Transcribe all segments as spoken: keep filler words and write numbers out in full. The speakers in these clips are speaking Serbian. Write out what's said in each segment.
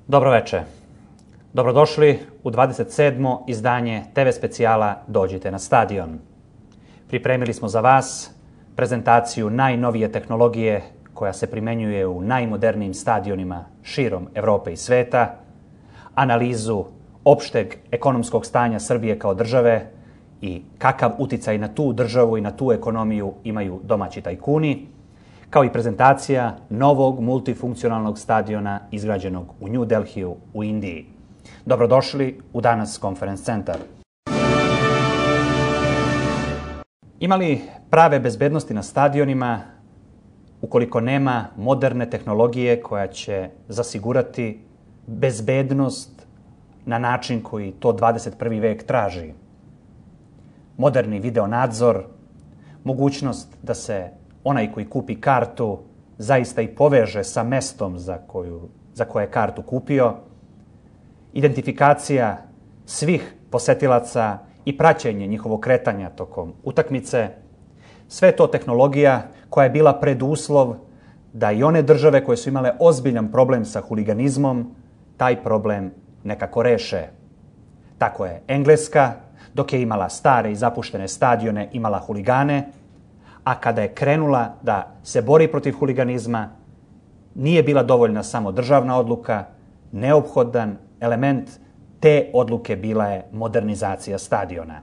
Dobro veče. Dobrodošli u dvadeset sedmo izdanje te ve specijala Dođite na stadion. Pripremili smo za vas prezentaciju najnovije tehnologije koja se primenjuje u najmodernijim stadionima širom Evrope i sveta, analizu opšteg ekonomskog stanja Srbije kao države i kakav uticaj na tu državu i na tu ekonomiju imaju domaći tajkuni, kao i prezentacija novog multifunkcionalnog stadiona izgrađenog u New Delhiju u Indiji. Dobrodošli u Danas Conference Centar. Ima li prave bezbednosti na stadionima ukoliko nema moderne tehnologije koja će zasigurati bezbednost na način koji to dvadeset prvi vek traži? Moderni video nadzor, mogućnost da se onaj koji kupi kartu zaista i poveže sa mestom za, koju, za koje je kartu kupio, identifikacija svih posetilaca i praćenje njihovog kretanja tokom utakmice, sve to tehnologija koja je bila preduslov da i one države koje su imale ozbiljan problem sa huliganizmom, taj problem nekako reše. Tako je Engleska, dok je imala stare i zapuštene stadione, imala huligane, a kada je krenula da se bori protiv huliganizma, nije bila dovoljna samo državna odluka, neophodan element te odluke bila je modernizacija stadiona.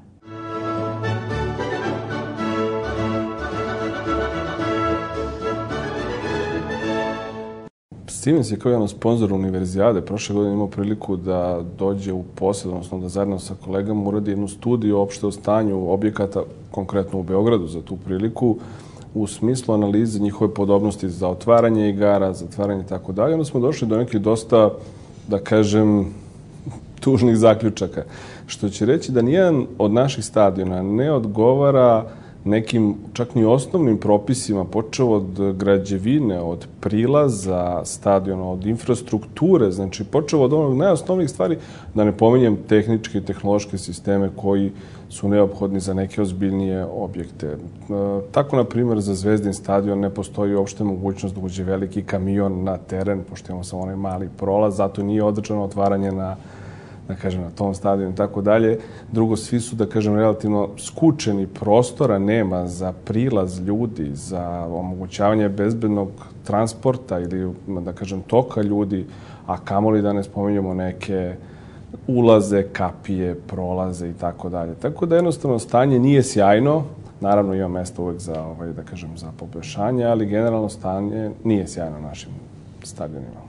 Siemens je kao jedan sponzor univerzijade prošle godine imao priliku da dođe u posjed, odnosno da zajedno sa kolegama uradi jednu studiju opšte o stanju objekata, konkretno u Beogradu za tu priliku, u smislu analize njihove podobnosti za otvaranje igara, zatvaranje i tako dalje. Onda smo došli do nekih dosta, da kažem, tužnih zaključaka. Što će reći da nijedan od naših stadiona ne odgovara nekim čak ni osnovnim propisima, počeo od građevine, od prilaza stadiona, od infrastrukture, znači počeo od onog najosnovnijih stvari, da ne pominjem tehničke i tehnološke sisteme koji su neophodni za neke ozbiljnije objekte. Tako, na primjer, za Zvezdin stadion ne postoji uopšte mogućnost da uđe veliki kamion na teren, pošto imamo samo onaj mali prolaz, zato nije održano otvaranje na da kažem, na tom stadionu i tako dalje. Drugo, svi su, da kažem, relativno skučeni, prostora nema za prilaz ljudi, za omogućavanje bezbednog transporta ili, da kažem, toka ljudi, a kamoli da ne spominjemo neke ulaze, kapije, prolaze i tako dalje. Tako da jednostavno stanje nije sjajno, naravno ima mesta uvek za, ovaj, da kažem, za poboljšanje, ali generalno stanje nije sjajno na našim stadionima.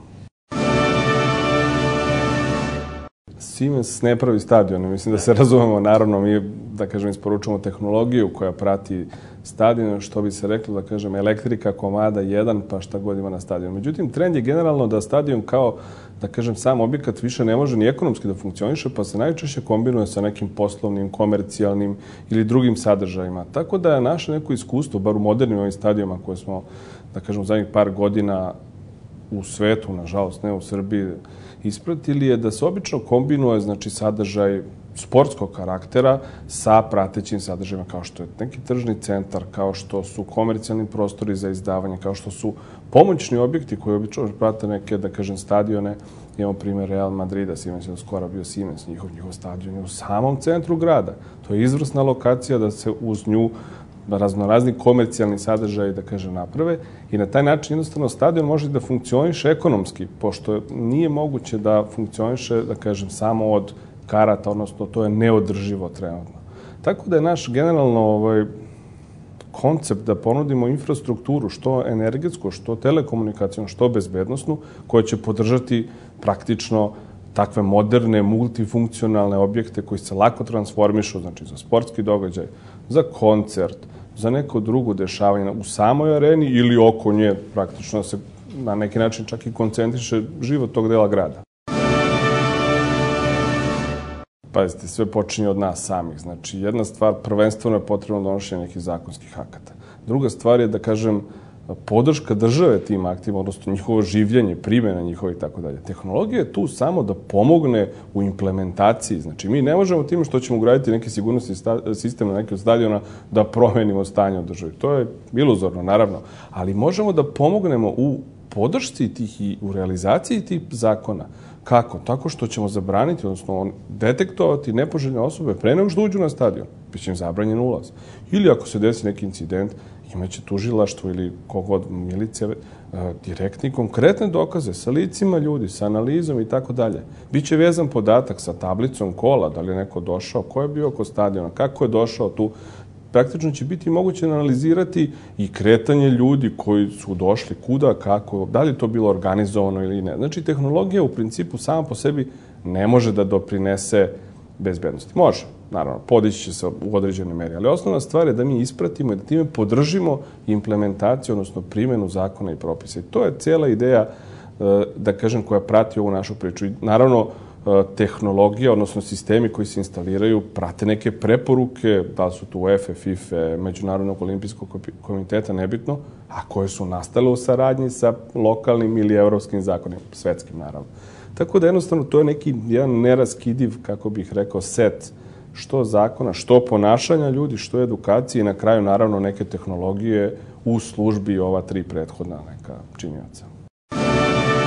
Siemens ne pravi stadione, mislim da se razumemo, naravno mi, da kažem, isporučujemo tehnologiju koja prati stadion, što bi se reklo, da kažem, elektrika komada jedan, pa šta god ima na stadionu. Međutim, trend je generalno da stadion kao, da kažem, sam objekat više ne može ni ekonomski da funkcioniše, pa se najčešće kombinuje sa nekim poslovnim, komercijalnim ili drugim sadržajima. Tako da je naše neko iskustvo, bar u modernim ovim stadionima koje smo, da kažem, u zadnjih par godina u svetu, nažalost, ne u Srbiji, ispratili je da se obično kombinuje, znači, sadržaj sportskog karaktera sa pratećim sadržajima kao što je neki tržni centar, kao što su komercijalni prostori za izdavanje, kao što su pomoćni objekti koji obično prate neke, da kažem, stadione. Imamo primjer Real Madrida, Siemens je skoro bio Siemens, njihov, njihov stadion je u samom centru grada. To je izvrsna lokacija da se uz nju raznorazni komercijalni sadržaj, da kažem, naprave i na taj način jednostavno stadion može da funkcioniše ekonomski, pošto nije moguće da funkcioniše, da kažem, samo od karata, odnosno to je neodrživo trenutno. Tako da je naš generalno ovaj, koncept da ponudimo infrastrukturu, što energetsku, što telekomunikacijonu, što bezbednosnu, koja će podržati praktično takve moderne, multifunkcionalne objekte koji se lako transformišu, znači za sportski događaj, za koncert, za neko drugo dešavanje u samoj areni ili oko nje, praktično se na neki način čak i koncentriše život tog dela grada. Pazite, sve počinje od nas samih. Znači, jedna stvar, prvenstveno je potrebno donošenje nekih zakonskih akata. Druga stvar je, da kažem, podrška države tim aktima, odnosno njihovo življenje, primjena njihova i tako dalje. Tehnologija je tu samo da pomogne u implementaciji. Znači, mi ne možemo time što ćemo ugraditi neki sigurnosni sistem na neki od stadiona da promenimo stanje u državi. To je iluzorno, naravno. Ali možemo da pomognemo u podršci tih i u realizaciji tih zakona. Kako? Tako što ćemo zabraniti, odnosno detektovati nepoželjne osobe pre nego što uđu na stadion. Biće im zabranjen ulaz. Ili ako se desi neki incident, imaće tužilaštvo ili kogod milicija, direktni konkretne dokaze sa licima ljudi, sa analizom i tako dalje. Biće vezan podatak sa tablicom kola, da li je neko došao, ko je bio oko stadiona, kako je došao tu. Praktično će biti moguće analizirati i kretanje ljudi koji su došli kuda, kako, da li je to bilo organizovano ili ne. Znači, tehnologija u principu sama po sebi ne može da doprinese bezbednosti. Može, naravno, podići će se u određene meri, ali osnovna stvar je da mi ispratimo i da time podržimo implementaciju, odnosno primjenu zakona i propisa. I to je cijela ideja, da kažem, koja prati ovu našu priču. I naravno, tehnologija, odnosno sistemi koji se instaliraju, prate neke preporuke, da li su tu UEFA, FIFA, Međunarodnog olimpijskog komiteta, nebitno, a koje su nastale u saradnji sa lokalnim ili evropskim zakonima, svetskim naravno. Tako da jednostavno to je neki jedan neraskidiv, kako bih rekao, set što zakona, što ponašanja ljudi, što edukacije i na kraju naravno neke tehnologije u službi ova tri prethodna neka činjenica.